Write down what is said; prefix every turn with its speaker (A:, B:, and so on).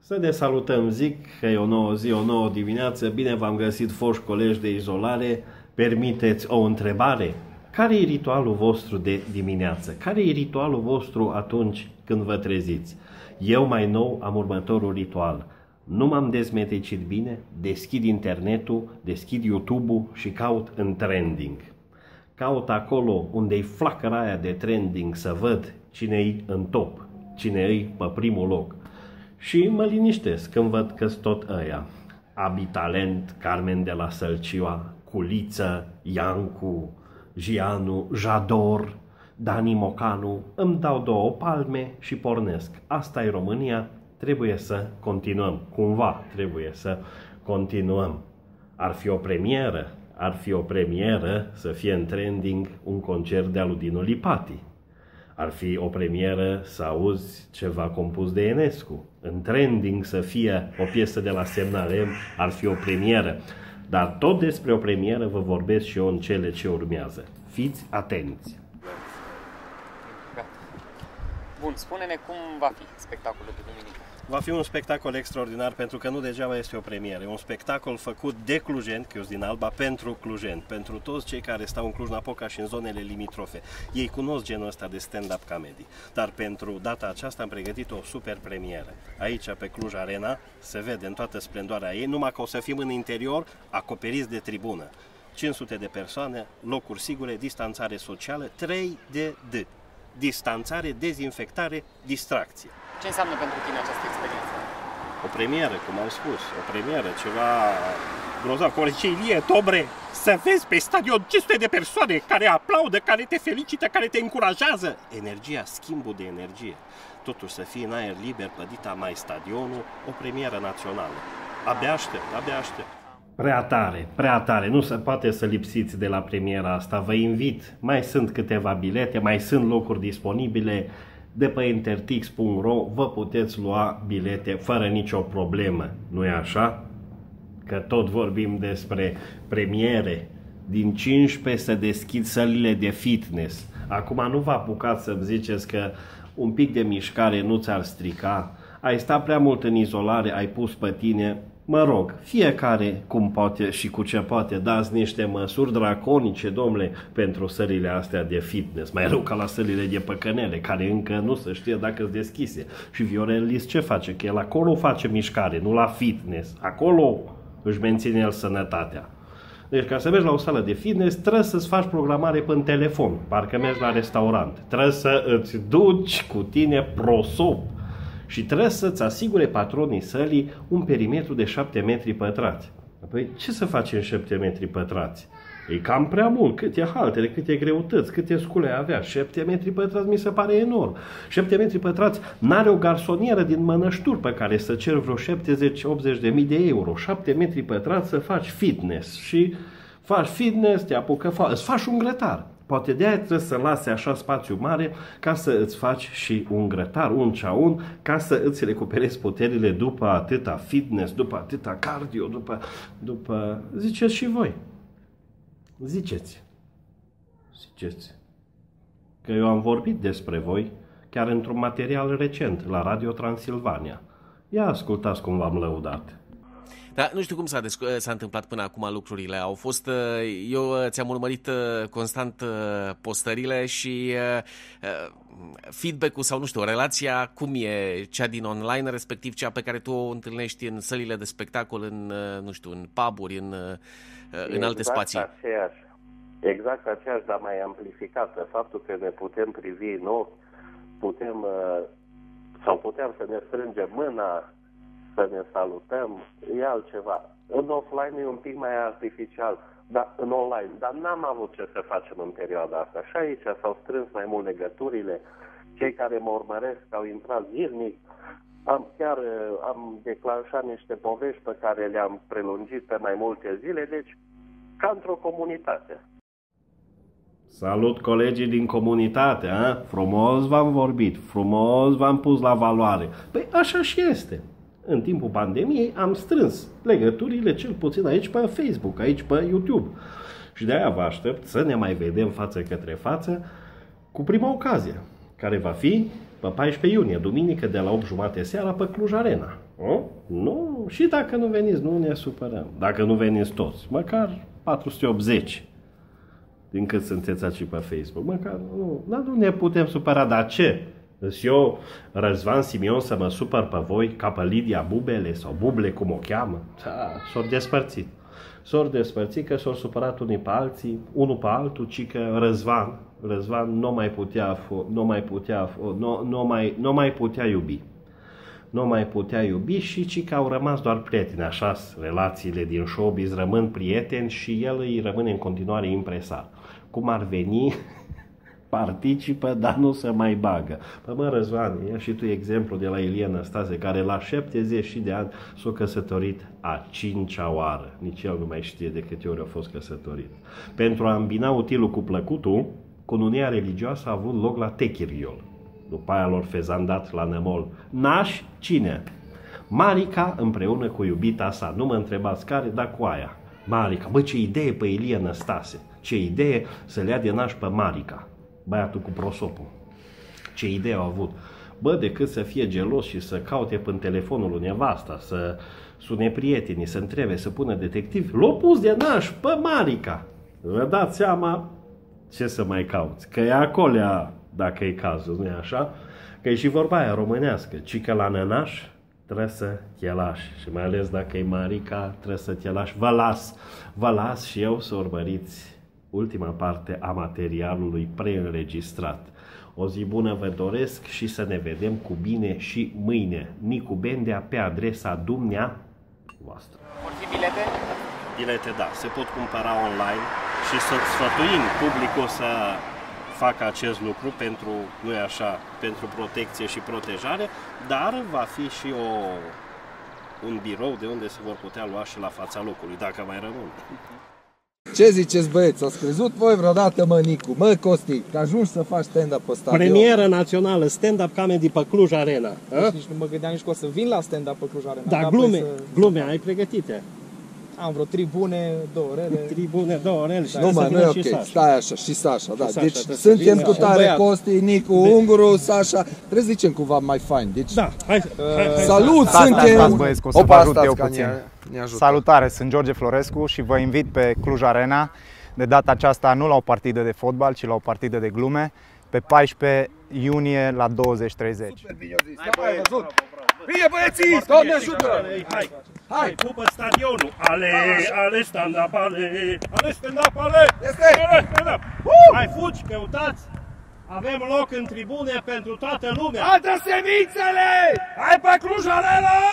A: Să ne salutăm, zic că e o nouă zi, o nouă dimineață. Bine v-am găsit, foști colegi de izolare. Permiteți o întrebare? Care e ritualul vostru de dimineață? Care e ritualul vostru atunci când vă treziți? Eu mai nou am următorul ritual. Nu m-am dezmetecit bine, deschid internetul, deschid YouTube-ul și caut în trending. Caut acolo unde e flacăra aia de trending să văd cine e în top, cine e pe primul loc. Și mă liniștesc când văd că-s tot ăia. Abi Talent, Carmen de la Sălcioa, Culiță, Iancu, Gianu, Jador, Dani Mocanu. Îmi dau două palme și pornesc. Asta e România, trebuie să continuăm. Cumva trebuie să continuăm. Ar fi o premieră, să fie în trending un concert de-al lui Dinu Lipati. Ar fi o premieră să auzi ceva compus de Enescu. În trending să fie o piesă de la Semnalem, ar fi o premieră. Dar tot despre o premieră vă vorbesc și eu în cele ce urmează. Fiți atenți!
B: Bun, spune-ne cum va fi spectacolul de duminică.
A: Va fi un spectacol extraordinar pentru că nu degeaba este o premieră. E un spectacol făcut de clujeni, că eu sunt din Alba, pentru clujeni, pentru toți cei care stau în Cluj-Napoca și în zonele limitrofe. Ei cunosc genul ăsta de stand-up comedy. Dar pentru data aceasta am pregătit o super premieră. Aici, pe Cluj Arena, se vede în toată splendoarea ei, numai că o să fim în interior, acoperiți de tribună. 500 de persoane, locuri sigure, distanțare socială, 3D. Distanțare, dezinfectare, distracție.
B: Ce înseamnă pentru tine această experiență?
A: O premieră, cum am spus, o premieră, ceva grozav. Orice Ilie Tobre, să vezi pe stadion 500 de persoane care aplaudă, care te felicită, care te încurajează. Energia, schimbul de energie. Totuși să fie în aer liber, pădita mai stadionul, o premieră națională. Abia aștept, abia aștept. Prea tare, nu se poate să lipsiți de la premiera asta, vă invit, mai sunt câteva bilete, mai sunt locuri disponibile, de pe intertix.ro vă puteți lua bilete fără nicio problemă, nu-i așa? Că tot vorbim despre premiere, din 15 să deschid sălile de fitness, acum nu vă apucați să-mi ziceți că un pic de mișcare nu ți-ar strica, ai stat prea mult în izolare, ai pus pe tine. Mă rog, fiecare cum poate și cu ce poate, dați niște măsuri draconice, domnule, pentru sălile astea de fitness. Mai rău ca la sălile de păcănele, care încă nu se știe dacă sunt deschise. Și Viorel Lis ce face? Că el acolo face mișcare, nu la fitness. Acolo își menține el sănătatea. Deci ca să mergi la o sală de fitness, trebuie să-ți faci programare pe telefon, parcă mergi la restaurant. Trebuie să îți duci cu tine prosop. Și trebuie să-ți asigure patronii sălii un perimetru de 7 metri pătrați. Apoi, ce să faci în 7 metri pătrați? E cam prea mult. Câte haltere, câte greutăți, câte scule avea. 7 metri pătrați mi se pare enorm. 7 metri pătrați n-are o garsonieră din Mănășturi pe care să cer vreo 70-80 de mii de euro. 7 metri pătrați să faci fitness. Și faci fitness, te apucă, îți faci un grătar. Poate de-aia trebuie să lase așa spațiu mare ca să îți faci și un grătar, un ceaun, ca să îți recuperezi puterile după atâta fitness, după atâta cardio, după... Ziceți și voi. Ziceți. Că eu am vorbit despre voi chiar într-un material recent la Radio Transilvania. Ia ascultați cum v-am lăudat.
C: Dar nu știu cum s-a întâmplat până acum lucrurile. Au fost, eu ți-am urmărit constant postările și feedback-ul sau nu știu, relația cum e cea din online, respectiv cea pe care tu o întâlnești în sălile de spectacol, în, nu știu, în pub-uri, în alte spații.
D: Exact aceeași, dar mai amplificată. Faptul că ne putem privi în ochi, putem să ne strângem mâna, să ne salutăm, e altceva. În offline e un pic mai artificial, dar în online. Dar n-am avut ce să facem în perioada asta. Și aici s-au strâns mai mult legăturile. Cei care mă urmăresc au intrat zilnic. Am declanșat niște povești pe care le-am prelungit pe mai multe zile, deci ca într-o comunitate.
A: Salut colegii din comunitate, a? Frumos v-am vorbit, frumos v-am pus la valoare. Păi așa și este. În timpul pandemiei am strâns legăturile, cel puțin aici pe Facebook, aici pe YouTube. Și de-aia vă aștept să ne mai vedem față către față cu prima ocazie, care va fi pe 14 iunie, duminică, de la 8:30 seara, pe Cluj Arena. Nu? Și dacă nu veniți, nu ne supărăm. Dacă nu veniți toți, măcar 480. Din cât sunteți aici pe Facebook. Măcar nu ne putem supăra. Dar ce? Deci eu, Răzvan Simion, să mă supăr pe voi ca pe Lidia Bubele sau Buble, cum o cheamă? S-au despărțit. S-au despărțit că s-au supărat unii pe alții, unul pe altul, ci că Răzvan nu mai putea iubi. Nu mai putea iubi și ci că au rămas doar prieteni. Așa, relațiile din showbiz rămân prieteni și el îi rămâne în continuare impresar. Cum ar veni, participă, dar nu se mai bagă. Păi mă, Răzvan, ia și tu exemplu de la Ilie Năstase, care la 70 de ani s-a căsătorit a 5-a oară. Nici el nu mai știe de câte ori a fost căsătorit. Pentru a îmbina utilul cu plăcutul, cununia religioasă a avut loc la Techiriol. După aia lor fezandat la Nămol. Naș, cine? Marica împreună cu iubita sa. Nu mă întrebați care, dar cu aia. Marica. Bă, ce idee pe Ilie Năstase. Ce idee să le ia de naș pe Marica. Băiatul cu prosopul. Ce idee au avut. Bă, decât să fie gelos și să caute pe telefonul lui nevasta, să sune prietenii, să întrebe, să pună detectiv, l-a pus de naș pe Marica. Vă dați seama ce să mai cauți. Că e acolo, dacă e cazul, nu e așa? Că e și vorba aia românească. Ci că la nănaș trebuie să te lași. Și mai ales dacă e Marica, trebuie să te lași. Vă las și eu să urmăriți ultima parte a materialului preînregistrat. O zi bună vă doresc și să ne vedem cu bine și mâine. Nicu Bendea pe adresa dumneavoastră.
B: Vor fi bilete?
A: Bilete, da, se pot cumpăra online și să sfătuim publicul să facă acest lucru pentru, nu e așa, pentru protecție și protejare, dar va fi și un birou de unde se vor putea lua și la fața locului, dacă mai rămân.
E: Ce ziceți, băieți? Ați crezut voi vreodată, mă, Nicu? Mă, Costi, că ajungi să faci stand-up pe stadion?
A: Premieră națională, stand-up comedy pe Cluj Arena.
F: Deci nici nu mă gândeam nici că o să vin la stand-up pe Cluj Arena.
A: Da, glume ai pregătite.
F: Am vreo tribune, 2 orele.
A: Tribune, 2 orele.
E: Nu, mă, nu e ok. Stai așa, și Sasha, da. Deci suntem cu tare, Costi, Nicu, Unguru, Sasha. Trebuie să zicem cumva mai fain. Deci,
A: da, hai.
E: Salut, suntem... Opa, stați că ne ajută.
G: Salutare, sunt George Florescu și vă invit pe Cluj Arena. De data aceasta nu la o partidă de fotbal, ci la o partidă de glume. Pe 14 iunie la 20:30.
E: Super bine ai văzut. Bine, băieții, Doamne ajută!
A: Hai, pupă stadionul! Ale stand-up, ale stand-up, ale! Stand-up! Hai, fugi, căutați! Avem loc în tribune pentru toată lumea!
E: Altă semințele!
A: Hai pe Cluj Arena!